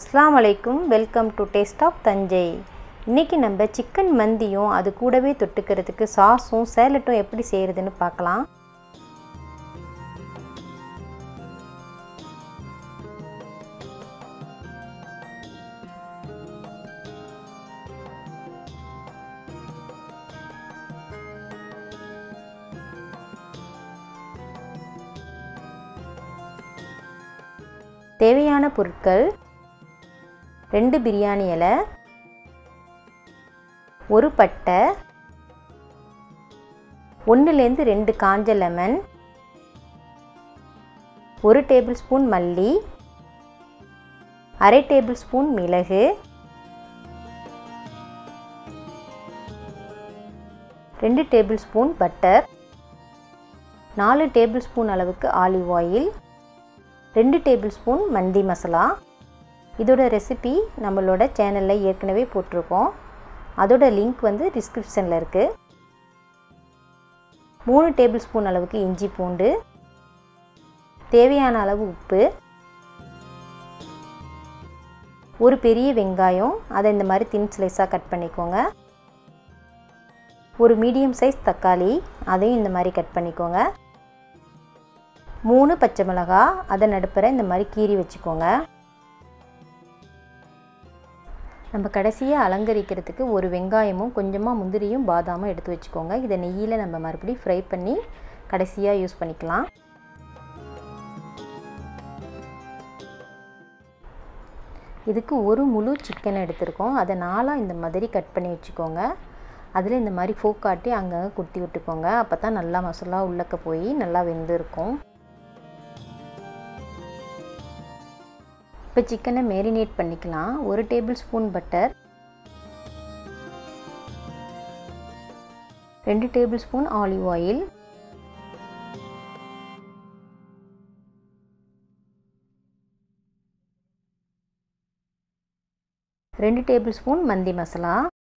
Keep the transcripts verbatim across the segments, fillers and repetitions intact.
अस्सलामु अलैकुम welcome to taste of Thanjai. இன்றைக்கி நம்ம சிக்கன் மந்தியும் அது கூடவே தொட்டுக்கிறதுக்கு சாஸும் சேலட்டும் எப்படி செய்கிறதுன்னு பார்க்கலாம். தேவையான பொருட்கள்: ரெண்டு பிரியாணி இலை, ஒரு பட்டை, ஒன்றுலேருந்து ரெண்டு காஞ்ச லெமன், ஒரு டேபிள் ஸ்பூன் மல்லி, அரை டேபிள் ஸ்பூன் மிளகு, ரெண்டு டேபிள் ஸ்பூன் பட்டர், நாலு டேபிள் ஸ்பூன் அளவுக்கு ஆலிவ் ஆயில், ரெண்டு டேபிள் ஸ்பூன் மந்தி மசாலா. இதோட ரெசிபி நம்மளோட சேனலில் ஏற்கனவே போட்டிருக்கோம். அதோட லிங்க் வந்து டிஸ்கிரிப்ஷனில் இருக்குது. மூணு டேபிள் ஸ்பூன் அளவுக்கு இஞ்சி பூண்டு, தேவையான அளவு உப்பு, ஒரு பெரிய வெங்காயம் அதை இந்த மாதிரி தின் ஸ்லைஸாக கட் பண்ணிக்கோங்க. ஒரு மீடியம் சைஸ் தக்காளி அதையும் இந்த மாதிரி கட் பண்ணிக்கோங்க. மூணு பச்சை மிளகாய் அதை நடுப்புற இந்த மாதிரி கீறி வச்சுக்கோங்க. நம்ம கடைசியாக அலங்கரிக்கிறதுக்கு ஒரு வெங்காயமும் கொஞ்சமாக முந்திரியும் பாதாமும் எடுத்து வச்சுக்கோங்க. இதை நெய்யில் நம்ம மறுபடியும் ஃப்ரை பண்ணி கடைசியாக யூஸ் பண்ணிக்கலாம். இதுக்கு ஒரு முழு சிக்கன் எடுத்துருக்கோம். அதை நாலாக இந்த மாதிரி கட் பண்ணி வச்சுக்கோங்க. அதில் இந்த மாதிரி ஃபோக் காட்டி அங்கங்கே குத்தி விட்டுக்கோங்க. அப்போ தான் நல்லா மசாலா உள்ளக்க போய் நல்லா வெந்திருக்கும். இப்போ சிக்கனை மேரினேட் பண்ணிக்கலாம். ஒரு டேபிள் ஸ்பூன் பட்டர், ரெண்டு டேபிள் ஸ்பூன் ஆலிவ் ஆயில், ரெண்டு டேபிள் ஸ்பூன் மந்தி மசாலா,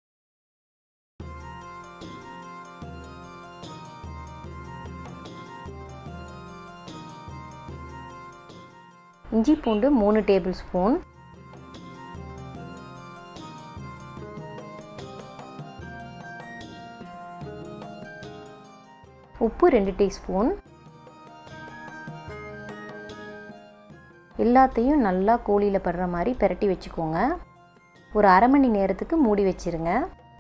இஞ்சி பூண்டு மூணு டேபிள் ஸ்பூன், உப்பு ரெண்டு டீஸ்பூன். எல்லாத்தையும் நல்லா கோழியில் படுற மாதிரி பிரட்டி வச்சுக்கோங்க. ஒரு அரை மணி நேரத்துக்கு மூடி வச்சிருங்க.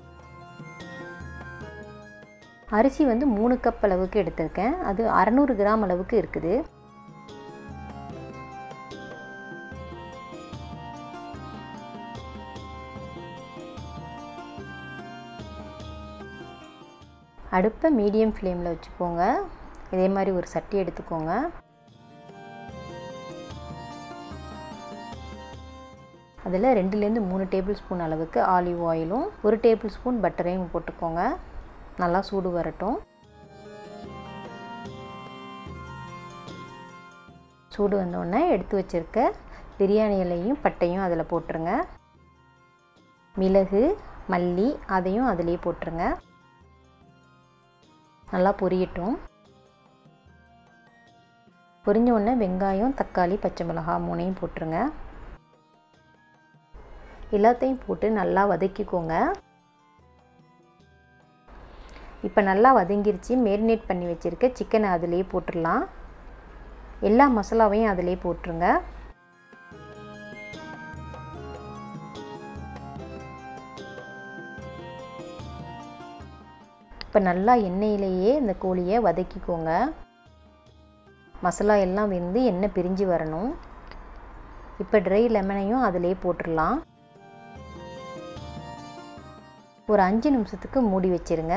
அரிசி வந்து மூணு கப் அளவுக்கு எடுத்திருக்கேன். அது அறநூறு கிராம் அளவுக்கு இருக்குது. அடுப்பை மீடியம் ஃப்ளேமில் வச்சுக்கோங்க. இதே மாதிரி ஒரு சட்டி எடுத்துக்கோங்க. அதில் ரெண்டுலேருந்து மூணு டேபிள் ஸ்பூன் அளவுக்கு ஆலிவ் ஆயிலும் ஒரு டேபிள் ஸ்பூன் பட்டரையும் போட்டுக்கோங்க. நல்லா சூடு வரட்டும். சூடு வந்தோடனே எடுத்து வச்சுருக்க பிரியாணி இலையும் பட்டையும் அதில் போட்டுருங்க. மிளகு மல்லி அதையும் அதிலே போட்டுருங்க. நல்லா பொரியட்டும். பொரிஞ்ச உடனே வெங்காயம் தக்காளி பச்சை மிளகாய் மூணையும் போட்டுருங்க. எல்லாத்தையும் போட்டு நல்லா வதக்கிக்கோங்க. இப்போ நல்லா வதங்கிருச்சு. மேரினேட் பண்ணி வச்சுருக்க சிக்கனை அதிலே போட்டுடலாம். எல்லா மசாலாவையும் அதிலே போட்டுருங்க. இப்போ நல்லா எண்ணெயிலேயே இந்த கோழியை வதக்கிக்கோங்க. மசாலா எல்லாம் வெந்து எண்ணெய் பிரிஞ்சு வரணும். இப்போ ட்ரை லெமனையும் அதிலே போட்டுடலாம். ஒரு அஞ்சு நிமிஷத்துக்கு மூடி வச்சிருங்க.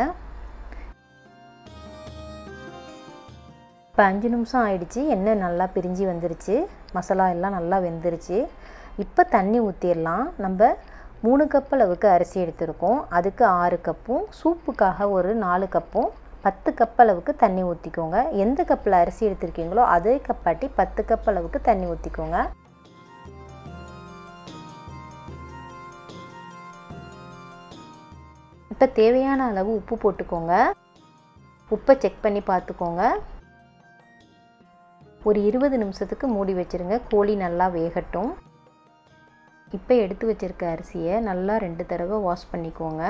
இப்போ அஞ்சு நிமிஷம் ஆயிடுச்சு. எண்ணெய் நல்லா பிரிஞ்சு வந்துருச்சு. மசாலா எல்லாம் நல்லா வெந்துருச்சு. இப்போ தண்ணி ஊற்றிடலாம். நம்ம மூணு கப் அளவுக்கு அரிசி எடுத்துருக்கோம். அதுக்கு ஆறு கப்பும், சூப்புக்காக ஒரு நாலு கப்பும், பத்து கப் அளவுக்கு தண்ணி ஊற்றிக்கோங்க. எந்த கப்பில் அரிசி எடுத்துருக்கீங்களோ அதே கப்பாட்டி பத்து கப் அளவுக்கு தண்ணி ஊற்றிக்கோங்க. இப்போ தேவையான அளவு உப்பு போட்டுக்கோங்க. உப்பை செக் பண்ணி பார்த்துக்கோங்க. ஒரு இருபது நிமிஷத்துக்கு மூடி வச்சிருங்க. கோழி நல்லா வேகட்டும். இப்போ எடுத்து வச்சிருக்க அரிசியை நல்லா ரெண்டு தடவை வாஷ் பண்ணிக்கோங்க.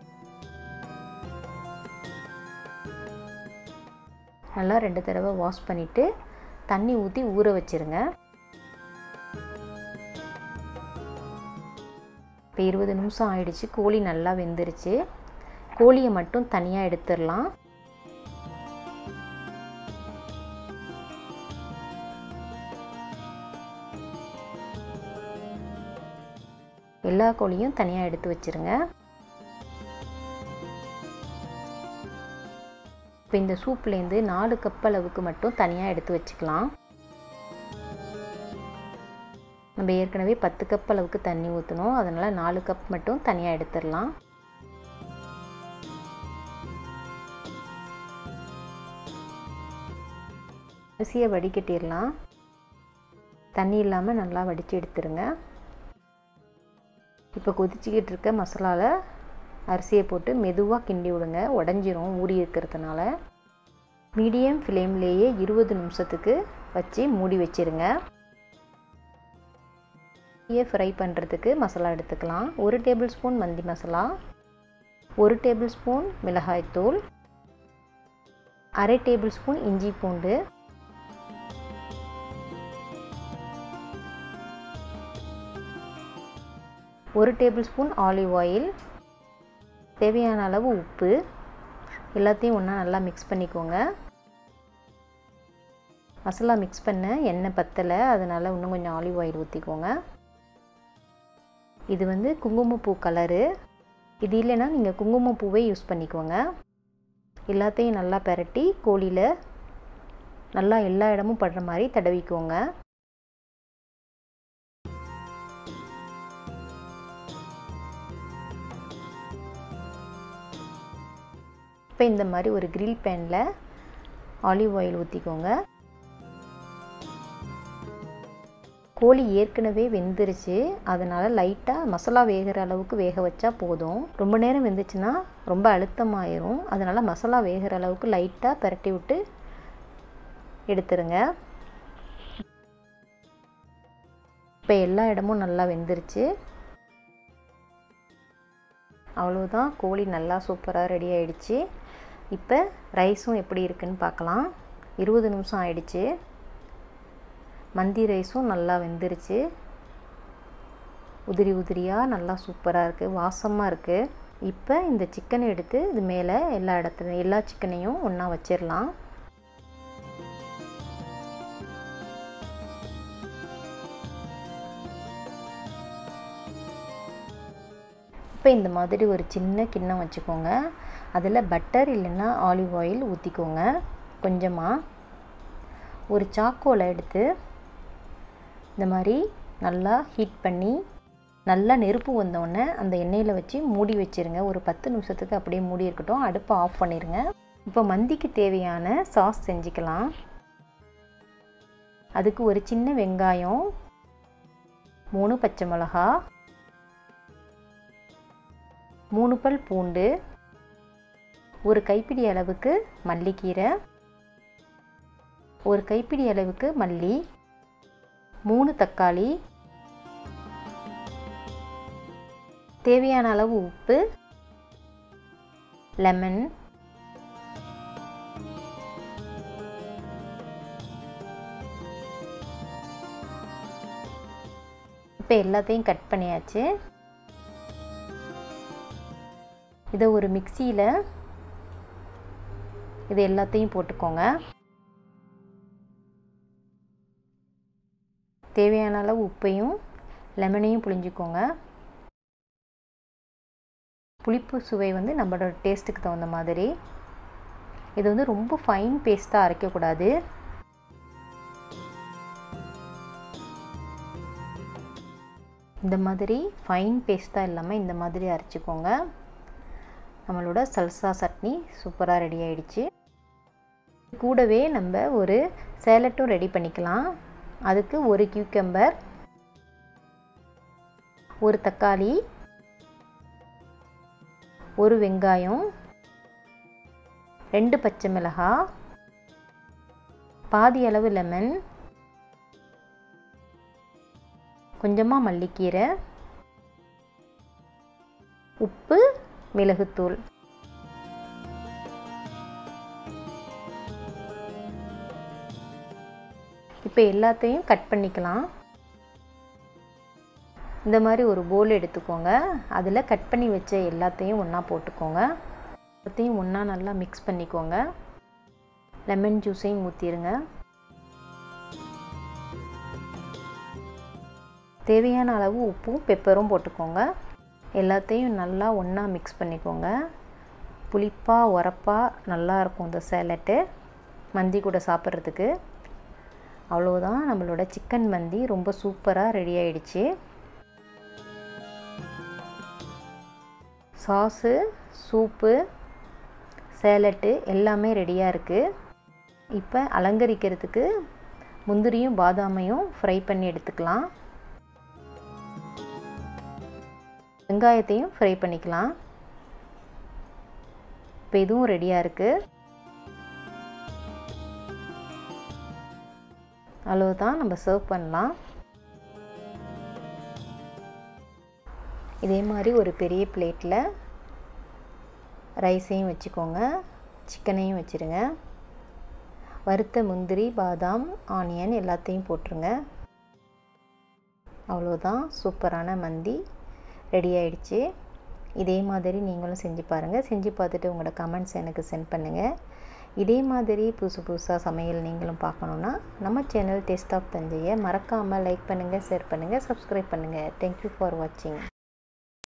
நல்லா ரெண்டு தடவை வாஷ் பண்ணிவிட்டு தண்ணி ஊற்றி ஊற வச்சுருங்க. இப்போ இருபது நிமிஷம் ஆயிடுச்சு. கோழி நல்லா வெந்துருச்சு. கோழியை மட்டும் தனியாக எடுத்துடலாம். எல்லா கோழியும் தனியாக எடுத்து வச்சுருங்க. இப்போ இந்த சூப்லேருந்து நாலு கப் அளவுக்கு மட்டும் தனியாக எடுத்து வச்சுக்கலாம். நம்ம ஏற்கனவே பத்து கப் அளவுக்கு தண்ணி ஊற்றணும், அதனால் நாலு கப் மட்டும் தனியாக எடுத்துடலாம். அரிசியை வடிகட்டிடலாம். தண்ணி இல்லாமல் நல்லா வடித்து எடுத்துருங்க. இப்போ கொதிச்சிக்கிட்டு இருக்க மசாலாவில் அரிசியை போட்டு மெதுவாக கிண்டி விடுங்க, உடஞ்சிரும் ஊறி இருக்கிறதுனால. மீடியம் ஃப்ளேம்லேயே இருபது நிமிஷத்துக்கு வச்சு மூடி வச்சுருங்க. ஃப்ரை பண்ணுறதுக்கு மசாலா எடுத்துக்கலாம். ஒரு டேபிள் ஸ்பூன் மந்தி மசாலா, ஒரு டேபிள் ஸ்பூன் மிளகாய்த்தூள், அரை டேபிள் ஸ்பூன் இஞ்சி பூண்டு, ஒரு டேபிள் ஸ்பூன் ஆலிவ் ஆயில், தேவையான அளவு உப்பு, எல்லாத்தையும் ஒன்றா நல்லா மிக்ஸ் பண்ணிக்கோங்க. மசாலா மிக்ஸ் பண்ண எண்ணெய் பத்தலை, அதனால் இன்னும் கொஞ்சம் ஆலிவ் ஆயில் ஊற்றிக்கோங்க. இது வந்து குங்குமப்பூ கலரு. இது இல்லைன்னா நீங்கள் குங்குமப்பூவே யூஸ் பண்ணிக்கோங்க. எல்லாத்தையும் நல்லா பெரட்டி கோழியில் நல்லா எல்லா இடமும் படுற மாதிரி தடவிக்கோங்க. இப்போ இந்த மாதிரி ஒரு கிரில் பேனில் ஆலிவ் ஆயில் ஊற்றிக்கோங்க. கோழி ஏற்கனவே வெந்துருச்சு, அதனால் லைட்டாக மசாலா வேகிற அளவுக்கு வேக வச்சா போதும். ரொம்ப நேரம் வெந்துச்சுன்னா ரொம்ப அழுத்தமாயிரும், அதனால் மசாலா வேகிற அளவுக்கு லைட்டாக பரட்டி விட்டு எடுத்துருங்க. இப்போ எல்லா இடமும் நல்லா வெந்துருச்சு. அவ்வளோதான், கோழி நல்லா சூப்பராக ரெடி ஆகிடுச்சு. இப்போ ரைஸும் எப்படி இருக்குன்னு பார்க்கலாம். இருபது நிமிஷம் ஆயிடுச்சு. மந்தி ரைஸும் நல்லா வெந்துருச்சு. உதிரி உதிரியாக நல்லா சூப்பராக இருக்குது, வாசமாக இருக்குது. இப்போ இந்த சிக்கனை எடுத்து இது மேலே எல்லா இடத்துல எல்லா சிக்கனையும் ஒன்றா வச்சிடலாம். இப்போ இந்த மாதிரி ஒரு சின்ன கிண்ணம் வச்சுக்கோங்க. அதில் பட்டர் இல்லைன்னா ஆலிவ் ஆயில் ஊற்றிக்கோங்க. கொஞ்சமாக ஒரு சாக்கோலை எடுத்து இந்த மாதிரி நல்லா ஹீட் பண்ணி நல்லா நெருப்பு வந்தோடனே அந்த எண்ணெயில் வச்சு மூடி வச்சுருங்க. ஒரு பத்து நிமிஷத்துக்கு அப்படியே மூடி இருக்கட்டும். அடுப்பை ஆஃப் பண்ணிடுங்க. இப்போ மந்திக்கு தேவையான சாஸ் செஞ்சுக்கலாம். அதுக்கு ஒரு சின்ன வெங்காயம், மூணு பச்சை மிளகா, மூணு பல் பூண்டு, ஒரு கைப்பிடி அளவுக்கு மல்லிக்கீரை, ஒரு கைப்பிடி அளவுக்கு மல்லி, மூணு தக்காளி, தேவையான அளவு உப்பு, லெமன், இப்போ எல்லாத்தையும் கட் பண்ணியாச்சு. இதை ஒரு மிக்சியில் இது எல்லாத்தையும் போட்டுக்கோங்க. தேவையான அளவு உப்பையும் லெமனையும் புழிஞ்சிக்கோங்க. புளிப்பு சுவை வந்து நம்மளோட டேஸ்ட்டுக்கு தகுந்த மாதிரி. இது வந்து ரொம்ப ஃபைன் பேஸ்ட்டாக அரைக்கக்கூடாது. இந்த மாதிரி ஃபைன் பேஸ்ட்டாக இல்லாமல் இந்த மாதிரி அரைச்சிக்கோங்க. நம்மளோட சல்சா சட்னி சூப்பராக ரெடி ஆகிடுச்சு. கூடவே நம்ம ஒரு சேலட்டும் ரெடி பண்ணிக்கலாம். அதுக்கு ஒரு கியூக்கம்பர், ஒரு தக்காளி, ஒரு வெங்காயம், ரெண்டு பச்சை மிளகாய், பாதி அளவு லெமன், கொஞ்சமாக மல்லிக்கீரை, உப்பு, மிளகுத்தூள். இப்போ எல்லாத்தையும் கட் பண்ணிக்கலாம். இந்த மாதிரி ஒரு போல் எடுத்துக்கோங்க. அதில் கட் பண்ணி வச்ச எல்லாத்தையும் ஒன்றா போட்டுக்கோங்க. எல்லாத்தையும் ஒன்றா நல்லா மிக்ஸ் பண்ணிக்கோங்க. லெமன் ஜூஸையும் ஊற்றிடுங்க. தேவையான அளவு உப்பும் பெப்பரும் போட்டுக்கோங்க. எல்லாத்தையும் நல்லா ஒன்றா மிக்ஸ் பண்ணிக்கோங்க. புளிப்பாக உரப்பாக நல்லாயிருக்கும் இந்த சேலட்டு மந்தி கூட சாப்பிட்றதுக்கு. அவ்வளோதான், நம்மளோட சிக்கன் மந்தி ரொம்ப சூப்பராக ரெடி ஆயிடுச்சு. சாஸு, சூப்பு, சேலட்டு எல்லாமே ரெடியாக இருக்குது. இப்போ அலங்கரிக்கிறதுக்கு முந்திரியும் பாதாமையும் ஃப்ரை பண்ணி எடுத்துக்கலாம். வெங்காயத்தையும் ஃப்ரை பண்ணிக்கலாம். இப்போ இதுவும் ரெடியாக இருக்குது. அவ்வளோதான், நம்ம சர்வ் பண்ணலாம். இதே மாதிரி ஒரு பெரிய பிளேட்டில் ரைஸையும் வச்சுக்கோங்க, சிக்கனையும் வச்சுருங்க. வறுத்த முந்திரி, பாதாம், ஆனியன் எல்லாத்தையும் போட்டுருங்க. அவ்வளோதான், சூப்பரான மந்தி ரெடி ஆயிடுச்சு. இதே மாதிரி நீங்களும் செஞ்சு பாருங்கள். செஞ்சு பார்த்துட்டு உங்களோட கமெண்ட்ஸ் எனக்கு சென்ட் பண்ணுங்கள். இதே மாதிரி புதுசு புதுசாக சமையல் நீங்களும் பார்க்கணுன்னா நம்ம சேனல் டேஸ்ட் ஆஃப் தஞ்சையை மறக்காமல் லைக் பண்ணுங்கள், ஷேர் பண்ணுங்கள், சப்ஸ்கிரைப் பண்ணுங்கள். தேங்க்யூ ஃபார் வாட்சிங்.